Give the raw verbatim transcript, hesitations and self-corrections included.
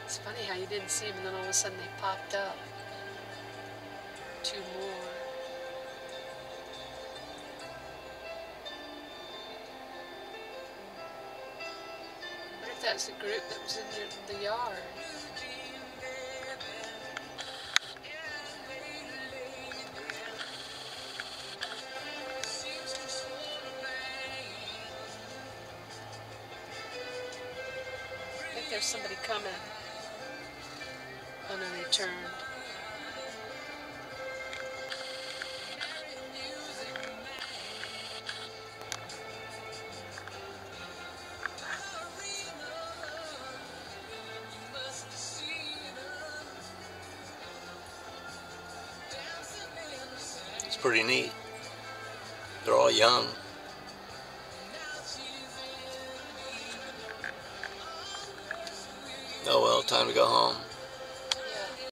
It's funny how you didn't see them and then all of a sudden they popped up. Two more. I wonder if that's the group that was in the yard. I think there's somebody coming. Oh no, they turned. It's pretty neat. They're all young. Oh well, time to go home.